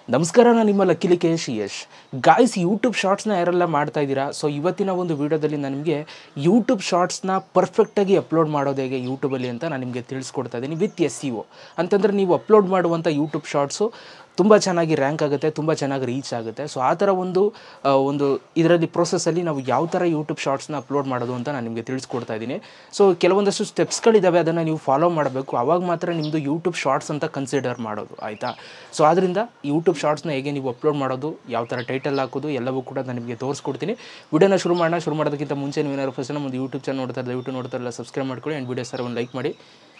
ನಮಸ್ಕಾರ, ನಾನು ನಿಮ್ಮ ಲಕ್ಕೇಶ್ ಯಶ್. ಗಾಯ್ಸ್, ಯೂಟ್ಯೂಬ್ ಶಾರ್ಟ್ಸ್ನ ಯಾರೆಲ್ಲ ಮಾಡ್ತಾ ಇದ್ದೀರಾ? ಸೊ ಇವತ್ತಿನ ಒಂದು ವೀಡಿಯೋದಲ್ಲಿ ನಾನು ನಿಮಗೆ ಯೂಟ್ಯೂಬ್ ಶಾರ್ಟ್ಸ್ನ ಪರ್ಫೆಕ್ಟಾಗಿ ಅಪ್ಲೋಡ್ ಮಾಡೋದು ಹೇಗೆ ಯೂಟ್ಯೂಬಲ್ಲಿ ಅಂತ ನಾನು ನಿಮಗೆ ತಿಳಿಸ್ಕೊಡ್ತಾ ಇದ್ದೀನಿ ವಿತ್ SEO. ಅಂತಂದರೆ ನೀವು ಅಪ್ಲೋಡ್ ಮಾಡುವಂಥ ಯೂಟ್ಯೂಬ್ ಶಾರ್ಟ್ಸು ತುಂಬ ಚೆನ್ನಾಗಿ ರ್ಯಾಂಕ್ ಆಗುತ್ತೆ, ತುಂಬ ಚೆನ್ನಾಗಿ ರೀಚ್ ಆಗುತ್ತೆ. ಸೊ ಆ ಥರ ಒಂದು ಇದರಲ್ಲಿ ಪ್ರೋಸೆಸ್ಸಲ್ಲಿ ನಾವು ಯಾವ ಥರ ಯೂಟ್ಯೂಬ್ ಶಾರ್ಟ್ಸ್ನ ಅಪ್ಲೋಡ್ ಮಾಡೋದು ಅಂತ ನಾನು ನಿಮಗೆ ತಿಳಿಸ್ಕೊಡ್ತಾ ಇದ್ದೀನಿ. ಸೊ ಕೆಲವೊಂದಷ್ಟು ಸ್ಟೆಪ್ಸ್ಗಳಿದ್ದಾವೆ, ಅದನ್ನು ನೀವು ಫಾಲೋ ಮಾಡಬೇಕು. ಆವಾಗ ಮಾತ್ರ ನಿಮ್ಮದು ಯೂಟ್ಯೂಬ್ ಶಾರ್ಟ್ಸ್ ಅಂತ ಕನ್ಸಿಡರ್ ಮಾಡೋದು, ಆಯಿತಾ? ಸೊ ಆದ್ದರಿಂದ ಯೂಟ್ಯೂಬ್ ಶಾರ್ಟ್ಸ್ನ ಹೇಗೆ ನೀವು ಅಪ್ಲೋಡ್ ಮಾಡೋದು, ಯಾವ ಥರ ಟೈಟಲ್ ಹಾಕೋದು ಎಲ್ಲವೂ ಕೂಡ ನಾನು ನಿಮಗೆ ತೋರಿಸ್ಕೊಡ್ತೀನಿ. ವಿಡಿಯೋನ ಶುರು ಮಾಡೋದಕ್ಕಿಂತ ಮುಂಚೆ ನೀವೇನಾದ್ರು ಫಸ್ಟ್ ನಮ್ಮ ಒಂದು ಯೂಟ್ಯೂಬ್ ಚಾನಲ್ ನೋಡ್ತಾರಲ್ಲ ಸಬ್ಸ್ಕ್ರೈಬ್ ಮಾಡ್ಕೊಳ್ಳಿ ಆ್ಯಂಡ್ ವಿಡಿಯೋ ಸರ್ ಒಂದು ಲೈಕ್ ಮಾಡಿ.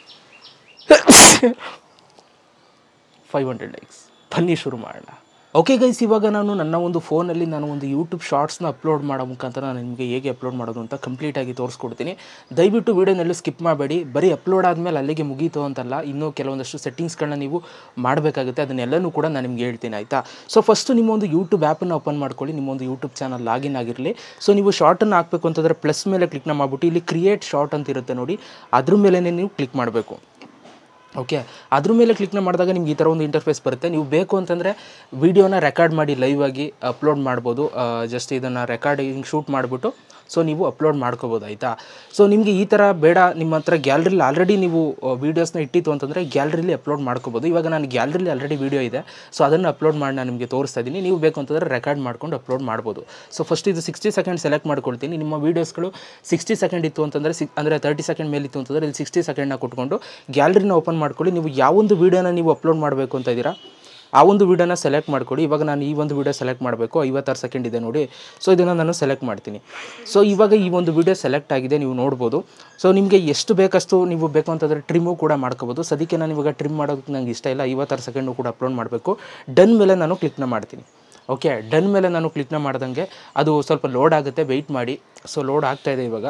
500 ಲೈಕ್ಸ್. ಬನ್ನಿ ಶುರು ಮಾಡೋಣ. ಓಕೆ ಗೈಸ್, ಇವಾಗ ನಾನು ನನ್ನ ಒಂದು ಫೋನಲ್ಲಿ ಒಂದು ಯೂಟ್ಯೂಬ್ ಶಾರ್ಟ್ಸ್ನ ಅಪ್ಲೋಡ್ ಮಾಡೋ ಮುಖಾಂತರ ನಾನು ನಿಮಗೆ ಹೇಗೆ ಅಪ್ಲೋಡ್ ಮಾಡೋದು ಅಂತ ಕಂಪ್ಲೀಟಾಗಿ ತೋರಿಸ್ಕೊಡ್ತೀನಿ. ದಯವಿಟ್ಟು ವೀಡಿಯೋನೆಲ್ಲೂ ಸ್ಕಿಪ್ ಮಾಡಬೇಡಿ. ಬರೀ ಅಪ್ಲೋಡ್ ಆದಮೇಲೆ ಅಲ್ಲಿಗೆ ಮುಗೀತು ಅಂತಲ್ಲ, ಇನ್ನೂ ಕೆಲವೊಂದಷ್ಟು ಸೆಟ್ಟಿಂಗ್ಸ್ಗಳನ್ನ ನೀವು ಮಾಡಬೇಕಾಗುತ್ತೆ. ಅದನ್ನೆಲ್ಲನೂ ಕೂಡ ನಾನು ನಿಮ್ಗೆ ಹೇಳ್ತೀನಿ, ಆಯಿತಾ? ಸೊ ಫಸ್ಟು ನಿಮ್ಮ ಒಂದು ಯೂಟ್ಯೂಬ್ ಆ್ಯಪನ್ನು ಓಪನ್ ಮಾಡ್ಕೊಳ್ಳಿ. ನಿಮ್ಮ ಒಂದು ಯೂಟ್ಯೂಬ್ ಚಾನಲ್ ಲಾಗಿನ್ ಆಗಿರಲಿ. ಸೊ ನೀವು ಶಾರ್ಟನ್ನು ಹಾಕಬೇಕು ಅಂತಂದರೆ ಪ್ಲಸ್ ಮೇಲೆ ಕ್ಲಿಕ್ನ ಮಾಡಿಬಿಟ್ಟು ಇಲ್ಲಿ ಕ್ರಿಯೇಟ್ ಶಾರ್ಟ್ ಅಂತ ಇರುತ್ತೆ ನೋಡಿ, ಅದ್ರ ಮೇಲೆ ನೀವು ಕ್ಲಿಕ್ ಮಾಡಬೇಕು. ಓಕೆ, ಅದ್ರ ಮೇಲೆ ಕ್ಲಿಕ್ನ ಮಾಡಿದಾಗ ನಿಮ್ಗೆ ಈ ಥರ ಒಂದು ಇಂಟರ್ಫೇಸ್ ಬರುತ್ತೆ. ನೀವು ಬೇಕು ಅಂತಂದರೆ ವೀಡಿಯೋನ ರೆಕಾರ್ಡ್ ಮಾಡಿ ಲೈವ್ ಆಗಿ ಅಪ್ಲೋಡ್ ಮಾಡ್ಬೋದು. ಜಸ್ಟ್ ಇದನ್ನು ರೆಕಾರ್ಡಿಂಗ್ ಶೂಟ್ ಮಾಡಿಬಿಟ್ಟು ಸೊ ನೀವು ಅಪ್ಲೋಡ್ ಮಾಡ್ಕೋಬೋದು, ಆಯಿತಾ? ಸೊ ನಿಮಗೆ ಈ ಥರ ಬೇಡ, ನಿಮ್ಮ ಹತ್ರ ಗ್ಯಾಲರಿಲಿ ಆಲ್ರೆಡಿ ನೀವು ವೀಡಿಯೋಸ್ನ ಇಟ್ಟಿತ್ತು ಅಂತಂದರೆ ಗ್ಯಾಲರಿಲಿ ಅಪ್ಲೋಡ್ ಮಾಡ್ಕೋಬೋದು. ಇವಾಗ ನಾನು ಗ್ಯಾಲರಿಲಿ ಆಲ್ರೆಡಿ ವೀಡಿಯೋ ಇದೆ, ಸೊ ಅದನ್ನು ಅಪ್ಲೋಡ್ ಮಾಡಿ ನಾನು ನಿಮಗೆ ತೋರಿಸ್ತಾ ಇದ್ದೀನಿ. ನೀವು ಬೇಕು ಅಂತಂದರೆ ರೆಕಾರ್ಡ್ ಮಾಡ್ಕೊಂಡು ಅಪ್ಲೋಡ್ ಮಾಡ್ಬೋದು. ಸೊ ಫಸ್ಟ್ ಇದು 60 ಸೆಕೆಂಡ್ ಸೆಲೆಕ್ಟ್ ಮಾಡ್ಕೊಳ್ತೀನಿ. ನಿಮ್ಮ ವೀಡಿಯೋಸ್ಗಳು 60 ಸೆಕೆಂಡ್ ಇತ್ತು ಅಂತಂದರೆ ಅಂದರೆ 30 ಸೆಕೆಂಡ್ ಮೇಲೆ ಇತ್ತು ಅಂತಂದರೆ ಇಲ್ಲಿ 60 ಸೆಕೆಂಡ್ನ ಕೊಟ್ಕೊಂಡು ಗ್ಯಾಲರಿನ ಓಪನ್ ಮಾಡ್ಕೊಳ್ಳಿ. ನೀವು ಯಾವೊಂದು ವೀಡಿಯೋನ ನೀವು ಅಪ್ಲೋಡ್ ಮಾಡಬೇಕು ಅಂತ ಇದ್ದೀರಾ ಆ ಒಂದು ವೀಡಿಯೋನ ಸೆಲೆಕ್ಟ್ ಮಾಡ್ಕೊಳ್ಳಿ. ಇವಾಗ ನಾನು ಈ ಒಂದು ವೀಡಿಯೋ ಸೆಲೆಕ್ಟ್ ಮಾಡಬೇಕು, 56 ಸೆಕೆಂಡ್ ಇದೆ ನೋಡಿ. ಸೊ ಇದನ್ನು ನಾನು ಸೆಲೆಕ್ಟ್ ಮಾಡ್ತೀನಿ. ಸೊ ಇವಾಗ ಈ ಒಂದು ವೀಡಿಯೋ ಸೆಲೆಕ್ಟ್ ಆಗಿದೆ, ನೀವು ನೋಡ್ಬೋದು. ಸೊ ನಿಮಗೆ ಎಷ್ಟು ಬೇಕಷ್ಟು ನೀವು ಬೇಕು ಅಂತಂದರೆ ಟ್ರಿಮ್ಮು ಕೂಡ ಮಾಡ್ಕೋಬೋದು. ಸದ್ಯಕ್ಕೆ ನಾನು ಇವಾಗ ಟ್ರಿಮ್ ಮಾಡೋದಕ್ಕೆ ನನಗೆ ಇಷ್ಟ ಇಲ್ಲ, 56 ಸೆಕೆಂಡು ಕೂಡ ಅಪ್ಲೋಡ್ ಮಾಡಬೇಕು. ಡನ್ ಮೇಲೆ ನಾನು ಕ್ಲಿಕ್ನ ಮಾಡ್ತೀನಿ. ಓಕೆ, ಡನ್ ಮೇಲೆ ನಾನು ಕ್ಲಿಕ್ನ ಮಾಡ್ದಂಗೆ ಅದು ಸ್ವಲ್ಪ ಲೋಡ್ ಆಗುತ್ತೆ, ವೆಯ್ಟ್ ಮಾಡಿ. ಸೊ ಲೋಡ್ ಆಗ್ತಾಯಿದೆ ಇವಾಗ.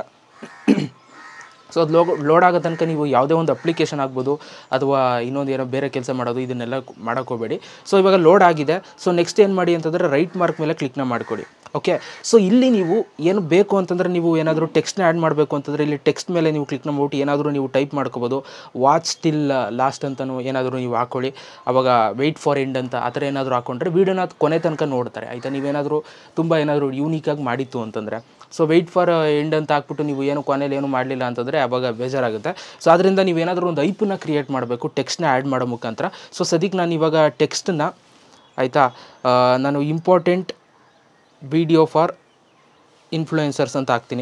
ಸೊ ಅದು ಲೋಡ್ ಆಗೋ ತನಕ ನೀವು ಯಾವುದೇ ಒಂದು ಅಪ್ಲಿಕೇಶನ್ ಆಗ್ಬೋದು ಅಥವಾ ಇನ್ನೊಂದು ಏನೋ ಬೇರೆ ಕೆಲಸ ಮಾಡೋದು, ಇದನ್ನೆಲ್ಲ ಮಾಡೋಕ್ಕೋಗಬೇಡಿ. ಸೊ ಇವಾಗ ಲೋಡ್ ಆಗಿದೆ. ಸೊ ನೆಕ್ಸ್ಟ್ ಏನು ಮಾಡಿ ಅಂತಂದರೆ ರೈಟ್ ಮಾರ್ಕ್ ಮೇಲೆ ಕ್ಲಿಕ್ನ ಮಾಡ್ಕೊಳ್ಳಿ. ಓಕೆ, ಸೊ ಇಲ್ಲಿ ನೀವು ಏನು ಬೇಕು ಅಂತಂದರೆ ನೀವು ಏನಾದರೂ ಟೆಕ್ಸ್ಟ್ನ ಆ್ಯಡ್ ಮಾಡಬೇಕು ಅಂತಂದರೆ ಇಲ್ಲಿ ಟೆಕ್ಸ್ಟ್ ಮೇಲೆ ನೀವು ಕ್ಲಿಕ್ನ ಮಾಡ್ಬಿಟ್ಟು ಏನಾದರೂ ನೀವು ಟೈಪ್ ಮಾಡ್ಕೋಬೋದು. ವಾಚ್ ಟಿಲ್ ಲಾಸ್ಟ್ ಅಂತಲೂ ಏನಾದರೂ ನೀವು ಹಾಕ್ಕೊಳ್ಳಿ. ಆವಾಗ ವೆಯ್ಟ್ ಫಾರ್ ಎಂಡ್ ಅಂತ ಆ ಥರ ಏನಾದರೂ ಹಾಕ್ಕೊಂಡ್ರೆ ವೀಡಿಯೋನ ಕೊನೆ ತನಕ ನೋಡ್ತಾರೆ, ಆಯಿತಾ? ನೀವೇನಾದರೂ ತುಂಬ ಏನಾದರೂ ಯೂನಿಕಾಗಿ ಮಾಡಿತ್ತು ಅಂತಂದರೆ ಸೊ ವೆಯ್ಟ್ ಫಾರ್ ಎಂಡ್ ಅಂತ ಹಾಕ್ಬಿಟ್ಟು ನೀವು ಏನು ಕೊನೆಯಲ್ಲಿ ಏನು ಮಾಡಲಿಲ್ಲ ಅಂತಂದರೆ ಆವಾಗ ಬೇಜಾರಾಗುತ್ತೆ. ಸೊ ಅದರಿಂದ ನೀವೇನಾದರೂ ಒಂದು ಐಪನ್ನ ಕ್ರಿಯೇಟ್ ಮಾಡಬೇಕು ಟೆಕ್ಸ್ಟ್ನ ಆ್ಯಡ್ ಮಾಡೋ ಮುಖಾಂತರ. ಸೊ ಸದ್ಯಕ್ಕೆ ನಾನು ಇವಾಗ ಟೆಕ್ಸ್ಟನ್ನ, ಆಯಿತಾ, ನಾನು ಇಂಪಾರ್ಟೆಂಟ್ ವಿಡಿಯೋ ಫಾರ್ ಇನ್ಫ್ಲೂಯೆನ್ಸರ್ಸ್ ಅಂತ ಹಾಕ್ತೀನಿ.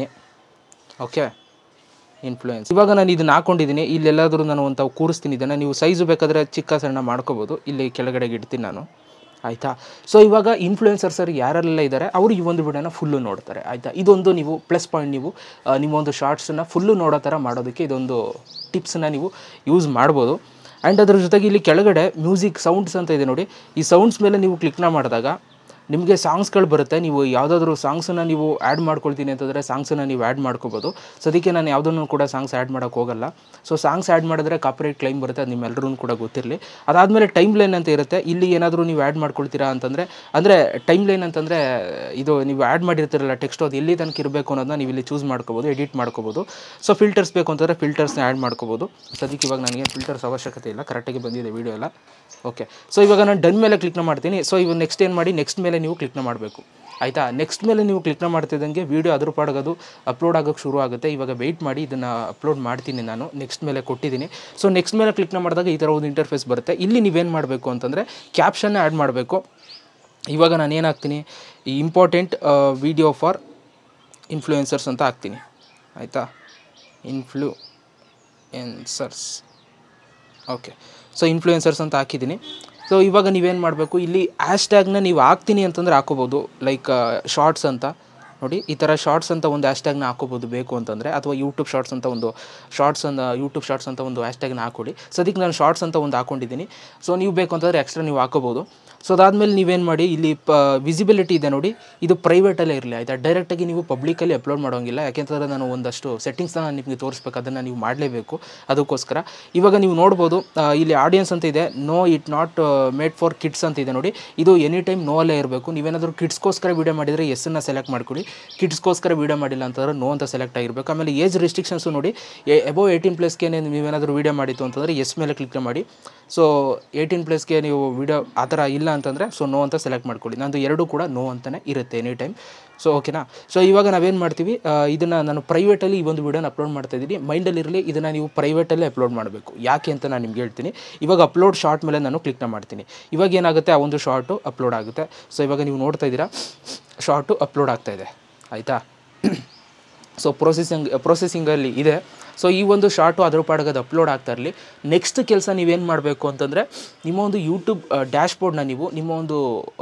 Okay, influence. ಇವಾಗ ನಾನು ಇದನ್ನು ಹಾಕ್ಕೊಂಡಿದ್ದೀನಿ. ಇಲ್ಲೆಲ್ಲಾದರೂ ನಾನು ಒಂದು ಕೂರಿಸ್ತೀನಿ. ಇದನ್ನು ನೀವು ಸೈಜು ಬೇಕಾದರೆ ಚಿಕ್ಕ ಸಣ್ಣ ಮಾಡ್ಕೋಬೋದು. ಇಲ್ಲಿ ಕೆಳಗಡೆಗೆ ಇಡ್ತೀನಿ ನಾನು, ಆಯಿತಾ? ಸೊ ಇವಾಗ ಇನ್ಫ್ಲೂಯೆನ್ಸರ್ಸರ್ ಯಾರೆಲ್ಲ ಇದ್ದಾರೆ ಅವರು ಈ ಒಂದು ವಿಡಿಯೋನ ಫುಲ್ಲು ನೋಡ್ತಾರೆ, ಆಯಿತಾ? ಇದೊಂದು ನೀವು ಪ್ಲಸ್ ಪಾಯಿಂಟ್. ನೀವು ನಿಮ್ಮ ಒಂದು ಶಾರ್ಟ್ಸನ್ನು ಫುಲ್ಲು ನೋಡೋ ಥರ ಮಾಡೋದಕ್ಕೆ ಇದೊಂದು ಟಿಪ್ಸನ್ನು ನೀವು ಯೂಸ್ ಮಾಡ್ಬೋದು. ಆ್ಯಂಡ್ ಅದ್ರ ಜೊತೆಗೆ ಇಲ್ಲಿ ಕೆಳಗಡೆ ಮ್ಯೂಸಿಕ್ ಸೌಂಡ್ಸ್ ಅಂತ ಇದೆ ನೋಡಿ, ಈ ಸೌಂಡ್ಸ್ ಮೇಲೆ ನೀವು ಕ್ಲಿಕ್ನ ಮಾಡಿದಾಗ ನಿಮಗೆ ಸಾಂಗ್ಸ್ಗಳು ಬರುತ್ತೆ. ನೀವು ಯಾವುದಾದ್ರೂ ಸಾಂಗ್ಸನ್ನು ನೀವು ಆ್ಯಡ್ ಮಾಡ್ಕೊಳ್ತೀನಿ ಅಂತಂದರೆ ಸಾಂಗ್ಸನ್ನು ನೀವು ಆ್ಯಡ್ ಮಾಡ್ಕೋಬೋದು. ಸೊ ಅದಕ್ಕೆ ನಾನು ಯಾವುದನ್ನು ಕೂಡ ಸಾಂಗ್ಸ್ ಆ್ಯಡ್ ಮಾಡೋಕ್ಕೆ ಹೋಗಲ್ಲ. ಸೊ ಸಾಂಗ್ಸ್ ಆ್ಯಡ್ ಮಾಡಿದ್ರೆ ಕಾಪಿರೈಟ್ ಕ್ಲೈಮ್ ಬರುತ್ತೆ, ಅದು ನಿಮ್ಮೆಲ್ಲರೂ ಕೂಡ ಗೊತ್ತಿರಲಿ. ಅದಾದಮೇಲೆ ಟೈಮ್ ಲೈನ್ ಅಂತ ಇರುತ್ತೆ. ಇಲ್ಲಿ ಏನಾದರೂ ನೀವು ಆ್ಯಡ್ ಮಾಡ್ಕೊಳ್ತೀರಾ ಅಂತಂದರೆ ಅಂದರೆ ಟೈಮ್ ಲೈನ್ ಅಂತಂದರೆ ಇದು ನೀವು ಆ್ಯಡ್ ಮಾಡಿರ್ತೀರಲ್ಲ ಟೆಕ್ಸ್ಟ್, ಅದು ಎಲ್ಲಿ ತನಕ ಇರಬೇಕು ಅನ್ನೋದನ್ನ ನೀವು ಇಲ್ಲಿ ಚೂಸ್ ಮಾಡ್ಕೋಬೋದು, ಎಡಿಟ್ ಮಾಡ್ಕೋಬೋದು. ಸೊ ಫಿಲ್ಟರ್ಸ್ ಬೇಕು ಅಂತಂದರೆ ಫಿಲ್ಟರ್ಸ್ನ ಆ್ಯಡ್ ಮಾಡ್ಕೋಬೋದು. ಸದ್ಯಕ್ಕೆ ಇವಾಗ ನನಗೆ ಫಿಲ್ಟರ್ಸ್ ಅವಶ್ಯಕತೆ ಇಲ್ಲ, ಕರೆಕ್ಟಾಗಿ ಬಂದಿದೆ ವೀಡಿಯೋ ಎಲ್ಲ. ಓಕೆ, ಸೊ ಇವಾಗ ನಾನು ಡನ್ ಮೇಲೆ ಕ್ಲಿಕ್ನ ಮಾಡ್ತೀನಿ. ಸೊ ಇವಾಗ ನೆಕ್ಸ್ಟ್ ಏನು ಮಾಡಿ, ನೆಕ್ಸ್ಟ್ ಮೇಲೆ ನೀವು ಕ್ಲಿಕ್ನ ಮಾಡಬೇಕು, ಆಯಿತಾ? ನೆಕ್ಸ್ಟ್ ಮೇಲೆ ನೀವು ಕ್ಲಿಕ್ನ ಮಾಡ್ತಿದ್ದಂಗೆ ವೀಡಿಯೋ ಅದ್ರ ಪಾಡೋದು ಅಪ್ಲೋಡ್ ಆಗೋಕ್ಕೆ ಶುರು ಆಗುತ್ತೆ. ಇವಾಗ ವೆಯ್ಟ್ ಮಾಡಿ, ಇದನ್ನು ಅಪ್ಲೋಡ್ ಮಾಡ್ತೀನಿ ನಾನು. ನೆಕ್ಸ್ಟ್ ಮೇಲೆ ಕೊಟ್ಟಿದ್ದೀನಿ. ಸೊ ನೆಕ್ಸ್ಟ್ ಮೇಲೆ ಕ್ಲಿಕ್ನ ಮಾಡಿದಾಗ ಈ ಥರ ಒಂದು ಇಂಟರ್ಫೇಸ್ ಬರುತ್ತೆ. ಇಲ್ಲಿ ನೀವೇನು ಮಾಡಬೇಕು ಅಂತಂದರೆ ಕ್ಯಾಪ್ಷನ್ನ ಆ್ಯಡ್ ಮಾಡಬೇಕು. ಇವಾಗ ನಾನು ಏನು ಹಾಕ್ತೀನಿ, ಈ ಇಂಪಾರ್ಟೆಂಟ್ ವಿಡಿಯೋ ಫಾರ್ ಇನ್ಫ್ಲೂಯೆನ್ಸರ್ಸ್ ಅಂತ ಹಾಕ್ತೀನಿ, ಆಯಿತಾ? ಇನ್ಫ್ಲೂಯೆನ್ಸರ್ಸ್. ಓಕೆ, ಸೊ ಇನ್ಫ್ಲೂಯೆನ್ಸರ್ಸ್ ಅಂತ ಹಾಕಿದ್ದೀನಿ. ಸೊ ಇವಾಗ ನೀವೇನು ಮಾಡಬೇಕು, ಇಲ್ಲಿ ಹ್ಯಾಶ್ಟ್ಯಾಗ್ನ ನೀವು ಹಾಕ್ತೀನಿ ಅಂತಂದರೆ ಹಾಕೋಬೋದು. ಲೈಕ್ ಶಾರ್ಟ್ಸ್ ಅಂತ ನೋಡಿ, ಈ ಥರ ಶಾರ್ಟ್ಸ್ ಅಂತ ಒಂದು ಹ್ಯಾಶ್ಟ್ಯಾಗ್ನ ಹಾಕೋಬೋದು ಬೇಕು ಅಂತಂದರೆ, ಅಥವಾ ಯೂಟ್ಯೂಬ್ ಶಾರ್ಟ್ಸ್ ಅಂತ ಒಂದು ಯೂಟ್ಯೂಬ್ ಶಾರ್ಟ್ಸ್ ಅಂತ ಒಂದು ಹ್ಯಾಶ್ಟ್ಯಾಗ್ನ ಹಾಕೊಳ್ಳಿ. ಸದ್ಯಕ್ಕೆ ನಾನು ಶಾರ್ಟ್ಸ್ ಅಂತ ಒಂದು ಹಾಕ್ಕೊಂಡಿದ್ದೀನಿ. ಸೊ ನೀವು ಬೇಕು ಅಂತಂದರೆ ಎಕ್ಸ್ಟ್ರಾ ನೀವು ಹಾಕೋಬೋದು. ಸೊ ಅದಾದಮೇಲೆ ನೀವೇನು ಮಾಡಿ, ಇಲ್ಲಿ ವಿಸಿಬಿಲಿಟಿ ಇದೆ ನೋಡಿ, ಇದು ಪ್ರೈವೇಟಲ್ಲೇ ಇರಲಿ, ಆಯಿತಾ? ಡೈರೆಕ್ಟಾಗಿ ನೀವು ಪಬ್ಲಿಕಲ್ಲಿ ಅಪ್ಲೋಡ್ ಮಾಡೋಂಗಿಲ್ಲ. ಯಾಕೆಂತಂದರೆ ನಾನು ಒಂದಷ್ಟು ಸೆಟ್ಟಿಂಗ್ಸ್ನ ನಾನು ನಿಮಗೆ ತೋರಿಸ್ಬೇಕು, ಅದನ್ನು ನೀವು ಮಾಡಲೇಬೇಕು. ಅದಕ್ಕೋಸ್ಕರ ಇವಾಗ ನೀವು ನೋಡ್ಬೋದು, ಇಲ್ಲಿ ಆಡಿಯನ್ಸ್ ಅಂತ ಇದೆ, no it not made for kids ಅಂತ ಇದೆ ನೋಡಿ. ಇದು ಎನಿ ಟೈಮ್ ನೋ ಅಲ್ಲೇ ಇರಬೇಕು. ನೀವೇನಾದರೂ ಕಿಡ್ಸ್ಗೋಸ್ಕರ ವೀಡಿಯೋ ಮಾಡಿದರೆ ಎಸ್ಸನ್ನು ಸೆಲೆಕ್ಟ್ ಮಾಡ್ಕೊಳ್ಳಿ. ಕಿಡ್ಸ್ಗೋಸ್ಕರ ವೀಡಿಯೋ ಮಾಡಿಲ್ಲ ಅಂತಂದರೆ ನೋ ಅಂತ ಸೆಲೆಕ್ಟ್ ಆಗಿರಬೇಕು. ಆಮೇಲೆ ಏಜ್ ರಿಸ್ಟ್ರಿಕ್ಷನ್ಸು ನೋಡಿ, ಅಬೌವ್ 18+ ನೀವೇನಾದರೂ ವೀಡಿಯೋ ಮಾಡಿತ್ತು ಅಂತಂದರೆ ಎಸ್ ಮೇಲೆ ಕ್ಲಿಕ್ ಮಾಡಿ. ಸೊ 18+ಗೆ ನೀವು ವಿಡಿಯೋ ಆ ಥರ ಇಲ್ಲ ಅಂತಂದರೆ ಸೊ ನೋ ಅಂತ ಸೆಲೆಕ್ಟ್ ಮಾಡ್ಕೊಳ್ಳಿ. ನಂದು ಎರಡೂ ಕೂಡ ನೋ ಅಂತಲೇ ಇರುತ್ತೆ ಎನಿ ಟೈಮ್. ಸೊ ಓಕೆನಾ. ಸೊ ಇವಾಗ ನಾವೇನು ಮಾಡ್ತೀವಿ, ಇದನ್ನು ನಾನು ಪ್ರೈವೇಟಲ್ಲಿ ಈ ಒಂದು ವೀಡಿಯೋನ ಅಪ್ಲೋಡ್ ಮಾಡ್ತಾಯಿದ್ದೀನಿ. ಮೈಂಡಲ್ಲಿರಲಿ, ಇದನ್ನು ನೀವು ಪ್ರೈವೇಟಲ್ಲೇ ಅಪ್ಲೋಡ್ ಮಾಡಬೇಕು. ಯಾಕೆ ಅಂತ ನಾನು ನಿಮ್ಗೆ ಹೇಳ್ತೀನಿ. ಇವಾಗ ಅಪ್ಲೋಡ್ ಶಾರ್ಟ್ ಮೇಲೆ ನಾನು ಕ್ಲಿಕ್ನ ಮಾಡ್ತೀನಿ. ಇವಾಗ ಏನಾಗುತ್ತೆ, ಆ ಒಂದು ಶಾರ್ಟು ಅಪ್ಲೋಡ್ ಆಗುತ್ತೆ. ಸೊ ಇವಾಗ ನೀವು ನೋಡ್ತಾ ಇದ್ದೀರಾ, ಶಾರ್ಟು ಅಪ್ಲೋಡ್ ಆಗ್ತಾಯಿದೆ, ಆಯಿತಾ. ಸೊ ಪ್ರೊಸೆಸಿಂಗಲ್ಲಿ ಇದೆ. ಸೊ ಈ ಒಂದು ಶಾರ್ಟು ಅದ್ರ ಪಾಡಿಗೆ ಅದು ಅಪ್ಲೋಡ್ ಆಗ್ತಾ ಇರಲಿ. ನೆಕ್ಸ್ಟ್ ಕೆಲಸ ನೀವೇನು ಮಾಡಬೇಕು ಅಂತಂದರೆ, ನಿಮ್ಮ ಒಂದು ಯೂಟ್ಯೂಬ್ ಡ್ಯಾಶ್ಬೋರ್ಡ್ನ ನೀವು ನಿಮ್ಮ ಒಂದು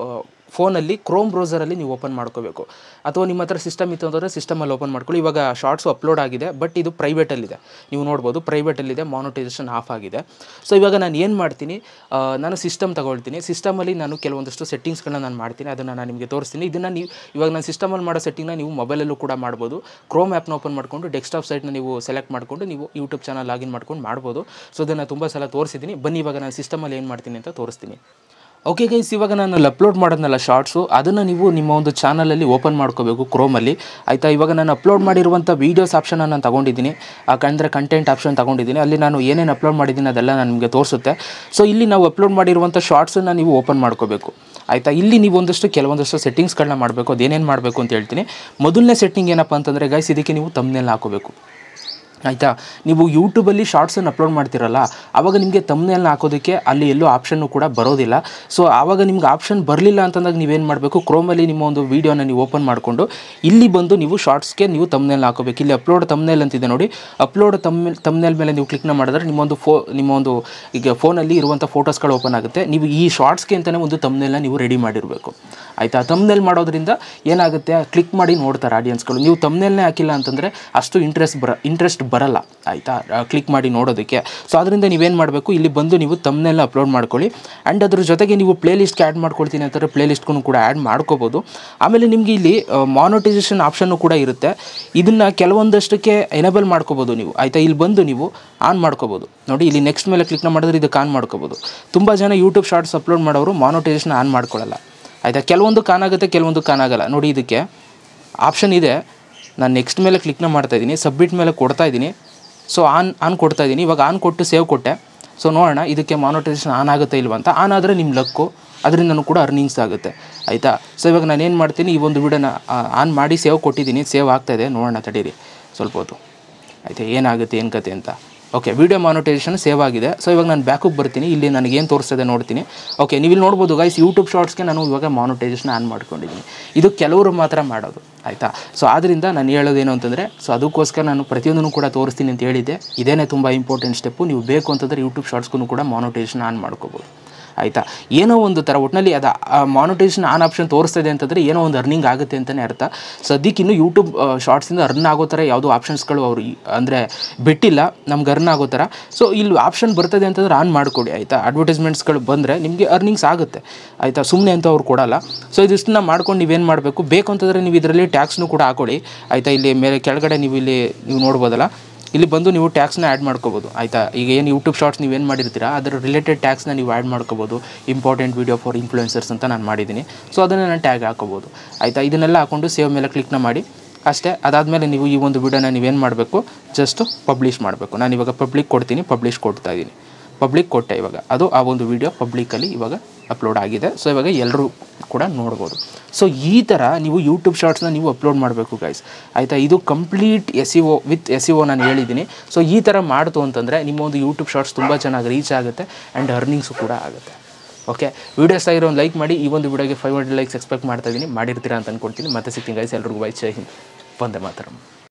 ಫೋನಲ್ಲಿ ಕ್ರೋಮ್ ಬ್ರೌಸರಲ್ಲಿ ನೀವು ಓಪನ್ ಮಾಡ್ಕೋಬೇಕು. ಅಥವಾ ನಿಮ್ಮ ಹತ್ರ ಸಿಸ್ಟಮ್ ಇತ್ತು ಅಂತಂದರೆ ಸಿಸ್ಟಮಲ್ಲಿ ಓಪನ್ ಮಾಡ್ಕೊಳ್ಳಿ. ಇವಾಗ ಶಾರ್ಟ್ಸು ಅಪ್ಲೋಡ್ ಆಗಿದೆ, ಬಟ್ ಇದು ಪ್ರೈವೇಟಲ್ಲಿದೆ, ನೀವು ನೋಡ್ಬೋದು ಪ್ರೈವೇಟಲ್ಲಿದೆ, ಮಾನಿಟೈಸೇಷನ್ ಆಫ್ ಆಗಿದೆ. ಸೊ ಇವಾಗ ನಾನು ಏನು ಮಾಡ್ತೀನಿ, ನಾನು ಸಿಸ್ಟಮ್ ತೊಗೊಳ್ತೀನಿ. ಸಿಸ್ಟಮಲ್ಲಿ ನಾನು ಕೆಲವೊಂದಷ್ಟು ಸೆಟ್ಟಿಂಗ್ಸ್ಗಳನ್ನ ನಾನು ಮಾಡ್ತೀನಿ, ಅದನ್ನು ನಾನು ನಿಮಗೆ ತೋರಿಸ್ತೀನಿ. ಇದನ್ನು ನೀವು ಇವಾಗ ನಾನು ಸಿಸ್ಟಮಲ್ಲಿ ಮಾಡೋ ಸೆಟ್ಟಿಂಗ್ನ ನೀವು ಮೊಬೈಲಲ್ಲೂ ಕೂಡ ಮಾಡ್ಬೋದು. ಕ್ರೋಮ್ ಆ್ಯಪ್ನ ಓಪನ್ ಮಾಡಿಕೊಂಡು ಡೆಸ್ಕ್ಟಾಪ್ ಸೈಟ್ನ ನೀವು ಸೆಲೆಕ್ಟ್ ಮಾಡಿಕೊಂಡು ನೀವು ಯೂಟ್ಯೂಬ್ ಚಾನಲ್ ಲಾಗಿನ್ ಮಾಡ್ಕೊಂಡು ಮಾಡ್ಬೋದು. ಸೊ ಇದನ್ನು ತುಂಬ ಸಲ ತೋರಿಸಿದ್ದೀನಿ. ಬನ್ನಿ ಇವಾಗ ನಾನು ಸಿಸ್ಟಮಲ್ಲಿ ಏನು ಮಾಡ್ತೀನಿ ಅಂತ ತೋರಿಸ್ತೀನಿ. ಓಕೆ ಗೈಸ್, ಇವಾಗ ನಾನು ಅಲ್ಲಿ ಅಪ್ಲೋಡ್ ಮಾಡೋದ್ನಲ್ಲ ಶಾರ್ಟ್ಸು, ಅದನ್ನು ನೀವು ನಿಮ್ಮ ಒಂದು ಚಾನಲಲ್ಲಿ ಓಪನ್ ಮಾಡ್ಕೋಬೇಕು ಕ್ರೋಮಲ್ಲಿ, ಆಯಿತಾ. ಇವಾಗ ನಾನು ಅಪ್ಲೋಡ್ ಮಾಡಿರುವಂಥ ವೀಡಿಯೋಸ್ ಆಪ್ಷನ್ನ ನಾನು ತೊಗೊಂಡಿದ್ದೀನಿ, ಅಂದರೆ ಕಂಟೆಂಟ್ ಆಪ್ಷನ್ ತೊಗೊಂಡಿದ್ದೀನಿ. ಅಲ್ಲಿ ನಾನು ಏನೇನು ಅಪ್ಲೋಡ್ ಮಾಡಿದ್ದೀನಿ ಅದೆಲ್ಲ ನಾನು ನಿಮಗೆ ತೋರಿಸುತ್ತೆ. ಸೊ ಇಲ್ಲಿ ನಾವು ಅಪ್ಲೋಡ್ ಮಾಡಿರುವಂಥ ಶಾರ್ಟ್ಸನ್ನು ನೀವು ಓಪನ್ ಮಾಡ್ಕೋಬೇಕು, ಆಯಿತಾ. ಇಲ್ಲಿ ನೀವು ಕೆಲವೊಂದಷ್ಟು ಸೆಟ್ಟಿಂಗ್ಸ್ಗಳನ್ನ ಮಾಡಬೇಕು. ಅದೇನೇನು ಮಾಡಬೇಕು ಅಂತ ಹೇಳ್ತೀನಿ. ಮೊದಲನೇ ಸೆಟ್ಟಿಂಗ್ ಏನಪ್ಪ ಅಂತಂದರೆ ಗೈಸ್, ಇದಕ್ಕೆ ನೀವು ತಮ್ನೇಲ್ ಹಾಕೋಬೇಕು, ಆಯಿತಾ. ನೀವು ಯೂಟ್ಯೂಬಲ್ಲಿ ಶಾರ್ಟ್ಸನ್ನು ಅಪ್ಲೋಡ್ ಮಾಡ್ತಿರಲ್ಲ, ಆವಾಗ ನಿಮಗೆ ತಮ್ನೇಲ್ನ ಹಾಕೋದಕ್ಕೆ ಅಲ್ಲಿ ಎಲ್ಲೂ ಆಪ್ಷನ್ನು ಕೂಡ ಬರೋದಿಲ್ಲ. ಸೊ ಆವಾಗ ನಿಮ್ಗೆ ಆಪ್ಷನ್ ಬರಲಿಲ್ಲ ಅಂತಂದಾಗ ನೀವೇನು ಮಾಡಬೇಕು, ಕ್ರೋಮಲ್ಲಿ ನಿಮ್ಮ ಒಂದು ವೀಡಿಯೋನ ನೀವು ಓಪನ್ ಮಾಡಿಕೊಂಡು ಇಲ್ಲಿ ಬಂದು ನೀವು ಶಾರ್ಟ್ಸ್ಗೆ ನೀವು ತಮ್ನೇಲ್ನ ಹಾಕೋಬೇಕು. ಇಲ್ಲಿ ಅಪ್ಲೋಡ್ ತಮ್ನೇಲ್ ಅಂತಿದೆ ನೋಡಿ, ಅಪ್ಲೋಡ್ ತಮ್ನೇಲ್ ಮೇಲೆ ನೀವು ಕ್ಲಿಕ್ನ ಮಾಡಿದ್ರೆ ನಿಮ್ಮ ಒಂದು ಈಗ ಫೋನಲ್ಲಿ ಇರುವಂಥ ಫೋಟೋಸ್ಗಳು ಓಪನ್ ಆಗುತ್ತೆ. ನೀವು ಈ ಶಾರ್ಟ್ಸ್ಗೆ ಅಂತಲೇ ಒಂದು ತಮ್ನೇಲ್ನ ನೀವು ರೆಡಿ ಮಾಡಿರಬೇಕು, ಆಯಿತಾ. ತಮ್ನೇಲ್ ಮಾಡೋದ್ರಿಂದ ಏನಾಗುತ್ತೆ, ಕ್ಲಿಕ್ ಮಾಡಿ ನೋಡ್ತಾರೆ ಆಡಿಯನ್ಸ್ಗಳು. ನೀವು ತಮ್ನೇಲ್ನೇ ಹಾಕಿಲ್ಲ ಅಂತಂದರೆ ಅಷ್ಟು ಇಂಟ್ರೆಸ್ಟ್ ಬರಲ್ಲ, ಆಯಿತಾ, ಕ್ಲಿಕ್ ಮಾಡಿ ನೋಡೋದಕ್ಕೆ. ಸೊ ಅದರಿಂದ ನೀವೇನು ಮಾಡಬೇಕು, ಇಲ್ಲಿ ಬಂದು ನೀವು ತಮ್ನೇಲ್ನ ಅಪ್ಲೋಡ್ ಮಾಡ್ಕೊಳ್ಳಿ. ಆ್ಯಂಡ್ ಅದ್ರ ಜೊತೆಗೆ ನೀವು ಪ್ಲೇಲಿಸ್ಟ್ಗೆ ಆ್ಯಡ್ ಮಾಡ್ಕೊಳ್ತೀನಿ ಅಂತಾರೆ, ಪ್ಲೇಲಿಸ್ಟ್ಗೂ ಕೂಡ ಆ್ಯಡ್ ಮಾಡ್ಕೋಬೋದು. ಆಮೇಲೆ ನಿಮಗೆ ಇಲ್ಲಿ ಮಾನಿಟೈಸೇಷನ್ ಆಪ್ಷನ್ನು ಕೂಡ ಇರುತ್ತೆ. ಇದನ್ನು ಕೆಲವೊಂದಷ್ಟಕ್ಕೆ ಎನೇಬಲ್ ಮಾಡ್ಕೋಬೋದು ನೀವು, ಆಯಿತಾ. ಇಲ್ಲಿ ಬಂದು ನೀವು ಆನ್ ಮಾಡ್ಕೋಬೋದು ನೋಡಿ. ಇಲ್ಲಿ ನೆಕ್ಸ್ಟ್ ಮೇಲೆ ಕ್ಲಿಕ್ನ ಮಾಡಿದ್ರೆ ಇದಕ್ಕೆ ಆನ್ ಮಾಡ್ಕೋಬೋದು. ತುಂಬ ಜನ ಯೂಟ್ಯೂಬ್ ಶಾರ್ಟ್ಸ್ ಅಪ್ಲೋಡ್ ಮಾಡೋರು ಮಾನಿಟೈಸೇಷನ್ ಆನ್ ಮಾಡ್ಕೊಳ್ಳಲ್ಲ, ಆಯಿತಾ. ಕೆಲವೊಂದು ಕಾನಾಗುತ್ತೆ, ಕೆಲವೊಂದು ಕಾನಾಗಲ್ಲ ನೋಡಿ. ಇದಕ್ಕೆ ಆಪ್ಷನ್ ಇದೆ, ನಾನು ನೆಕ್ಸ್ಟ್ ಮೇಲೆ ಕ್ಲಿಕ್ನ ಮಾಡ್ತಾಯಿದ್ದೀನಿ, ಸಬ್ಮಿಟ್ ಮೇಲೆ ಕೊಡ್ತಾಯಿದ್ದೀನಿ. So on ಕೊಡ್ತಾಯಿದ್ದೀನಿ. ಇವಾಗ ಆನ್ ಕೊಟ್ಟು ಸೇವ್ ಕೊಟ್ಟೆ. ಸೊ ನೋಡೋಣ ಇದಕ್ಕೆ ಮಾನಿಟೈಸೇಷನ್ ಆನ್ ಆಗುತ್ತೆ ಇಲ್ವ ಅಂತ. ಆನ್ ಆದರೆ ನಿಮ್ಮ ಲಕ್ಕು, ಅದರಿಂದನೂ ಕೂಡ ಅರ್ನಿಂಗ್ಸ್ ಆಗುತ್ತೆ, ಆಯಿತಾ. ಸೊ ಇವಾಗ ನಾನು ಏನು ಮಾಡ್ತೀನಿ, ಈ ಒಂದು ವಿಡಿಯೋನ ಆನ್ ಮಾಡಿ ಸೇವ್ ಕೊಟ್ಟಿದ್ದೀನಿ, ಸೇವ್ ಆಗ್ತಾಯಿದೆ. ನೋಡೋಣ ತಡೀರಿ ಸ್ವಲ್ಪ ಹೊತ್ತು, ಆಯಿತಾ, ಏನಾಗುತ್ತೆ ಏನು ಕತೆ ಅಂತ. ಓಕೆ, ವೀಡಿಯೋ ಮಾನಿಟೈಸೇಷನ್ ಸೇವ್ ಆಗಿದೆ. ಸೊ ಇವಾಗ ನಾನು ಬ್ಯಾಕಿಗೆ ಬರ್ತೀನಿ. ಇಲ್ಲಿ ನನಗೇನು ತೋರಿಸ್ತದೆ ನೋಡ್ತೀನಿ. ಓಕೆ, ನೀವು ಇಲ್ಲಿ ನೋಡ್ಬೋದು ಗೈಸ್, ಯೂಟ್ಯೂಬ್ ಶಾರ್ಟ್ಸ್ಗೆ ನಾನು ಇವಾಗ ಮಾನಿಟೈಸೇಷನ್ ಆನ್ ಮಾಡ್ಕೊಂಡಿದ್ದೀನಿ. ಇದು ಕೆಲವರು ಮಾತ್ರ ಮಾಡೋದು, ಆಯಿತಾ. ಸೊ ಆದ್ದರಿಂದ ನಾನು ಹೇಳೋದೇನು ಅಂತಂದರೆ, ಸೊ ಅದಕ್ಕೋಸ್ಕರ ನಾನು ಪ್ರತಿಯೊಂದನ್ನು ಕೂಡ ತೋರಿಸ್ತೀನಿ ಅಂತ ಹೇಳಿದ್ದೆ. ಇದೇನೇ ತುಂಬ ಇಂಪಾರ್ಟೆಂಟ್ ಸ್ಟೆಪ್ಪು. ನೀವು ಬೇಕು ಅಂತಂದರೆ ಯೂಟ್ಯೂಬ್ ಶಾರ್ಟ್ಸ್ಗೂ ಕೂಡ ಮಾನಿಟೈಸೇಷನ್ ಆನ್ ಮಾಡ್ಕೋಬೋದು, ಆಯಿತಾ. ಏನೋ ಒಂದು ಥರ ಒಟ್ಟಿನಲ್ಲಿ ಅದು ಮಾನಿಟೈಸೇಷನ್ ಆನ್ ಆಪ್ಷನ್ ತೋರಿಸ್ತಿದೆ ಅಂತಂದರೆ ಏನೋ ಒಂದು ಅರ್ನಿಂಗ್ ಆಗುತ್ತೆ ಅಂತಲೇ ಅರ್ಥ. ಸದ್ಯಕ್ಕೆ ಇನ್ನೂ ಯೂಟ್ಯೂಬ್ ಶಾರ್ಟ್ಸಿಂದ ಅರ್ನ್ ಆಗೋ ಥರ ಯಾವುದೋ ಆಪ್ಷನ್ಸ್ಗಳು ಅವರು ಅಂದರೆ ಬಿಟ್ಟಿಲ್ಲ ನಮ್ಗೆ ಅರ್ನ್ ಆಗೋ ಥರ. ಸೊ ಇಲ್ಲಿ ಆಪ್ಷನ್ ಬರ್ತದೆ ಅಂತಂದ್ರೆ ಆನ್ ಮಾಡಿಕೊಡಿ, ಆಯಿತಾ. ಅಡ್ವರ್ಟೈಸ್ಮೆಂಟ್ಸ್ಗಳು ಬಂದರೆ ನಿಮಗೆ ಅರ್ನಿಂಗ್ಸ್ ಆಗುತ್ತೆ, ಆಯಿತಾ. ಸುಮ್ಮನೆ ಅಂತ ಅವ್ರು ಕೊಡಲ್ಲ. ಸೊ ಇದಿಷ್ಟನ್ನ ಮಾಡ್ಕೊಂಡು ನೀವೇನು ಮಾಡಬೇಕು, ಬೇಕು ಅಂತಂದರೆ ನೀವು ಇದರಲ್ಲಿ ಟ್ಯಾಕ್ಸ್ನೂ ಕೂಡ ಹಾಕೊಳ್ಳಿ, ಆಯಿತಾ. ಇಲ್ಲಿ ಮೇಲೆ ಕೆಳಗಡೆ ನೀವು ನೋಡ್ಬೋದಲ್ಲ, ಇಲ್ಲಿ ಬಂದು ನೀವು ಟ್ಯಾಕ್ಸ್ನ ಆ್ಯಡ್ ಮಾಡ್ಕೋಬೋದು, ಆಯಿತಾ. ಈಗ ಏನು ಯೂಟ್ಯೂಬ್ ಶಾರ್ಟ್ಸ್ ನೀವೇನು ಮಾಡಿರ್ತೀರಾ ಅದರ ರಿಲೇಟೆಡ್ ಟ್ಯಾಕ್ಸ್ನ ನೀವು ಆ್ಯಡ್ ಮಾಡ್ಕೋಬೋದು. ಇಂಪಾರ್ಟೆಂಟ್ ವೀಡಿಯೋ ಫಾರ್ ಇನ್ಫ್ಲುಯೆನ್ಸರ್ಸ್ ಅಂತ ನಾನು ಮಾಡಿದ್ದೀನಿ. ಸೊ ಅದನ್ನು ನಾನು ಟ್ಯಾಗ್ ಹಾಕೋಬೋದು, ಆಯಿತಾ. ಇದನ್ನೆಲ್ಲ ಹಾಕ್ಕೊಂಡು ಸೇವ್ ಮೇಲೆ ಕ್ಲಿಕ್ನ ಮಾಡಿ ಅಷ್ಟೇ. ಅದಾದಮೇಲೆ ನೀವು ಈ ಒಂದು ವೀಡಿಯೋನ ನೀವೇನು ಮಾಡಬೇಕು, ಜಸ್ಟ್ ಪಬ್ಲಿಷ್ ಮಾಡಬೇಕು. ನಾನು ಇವಾಗ ಪಬ್ಲಿಕ್ ಕೊಡ್ತೀನಿ, ಪಬ್ಲಿಷ್ ಕೊಡ್ತಾಯಿದ್ದೀನಿ, ಪಬ್ಲಿಕ್ ಕೊಟ್ಟೆ. ಇವಾಗ ಅದು ಆ ಒಂದು ವೀಡಿಯೋ ಪಬ್ಲಿಕಲ್ಲಿ ಇವಾಗ ಅಪ್ಲೋಡ್ ಆಗಿದೆ. ಸೊ ಇವಾಗ ಎಲ್ಲರೂ ಕೂಡ ನೋಡ್ಬೋದು. ಸೊ ಈ ಥರ ನೀವು ಯೂಟ್ಯೂಬ್ ಶಾರ್ಟ್ಸ್ನ ನೀವು ಅಪ್ಲೋಡ್ ಮಾಡಬೇಕು ಗೈಸ್, ಆಯಿತಾ. ಇದು ಕಂಪ್ಲೀಟ್ ವಿತ್ SEO ನಾನು ಹೇಳಿದ್ದೀನಿ. ಸೊ ಈ ಥರ ಮಾಡ್ತು ಅಂತಂದರೆ ನಿಮ್ಮ ಒಂದು ಯೂಟ್ಯೂಬ್ ಶಾರ್ಟ್ಸ್ ತುಂಬ ಚೆನ್ನಾಗಿ ರೀಚ್ ಆಗುತ್ತೆ ಆ್ಯಂಡ್ ಅರ್ನಿಂಗ್ಸು ಕೂಡ ಆಗುತ್ತೆ. ಓಕೆ, ವೀಡಿಯೋಸ್ ಆಗಿರೋ ಒಂದು ಲೈಕ್ ಮಾಡಿ. ಈ ಒಂದು ವೀಡಿಯೋಗೆ 500 ಲೈಕ್ಸ್ ಎಕ್ಸ್ಪೆಕ್ಟ್ ಮಾಡ್ತಾಯಿದ್ದೀನಿ, ಮಾಡಿರ್ತೀರಾ ಅಂತ ಅಂದ್ಕೊಳ್ತೀನಿ. ಮತ್ತೆ ಸಿಗ್ತೀನಿ ಗೈಸ್, ಎಲ್ರಿಗೂ ಜೈ ಹಿಂದ್, ವಂದೇ ಮಾತರಂ.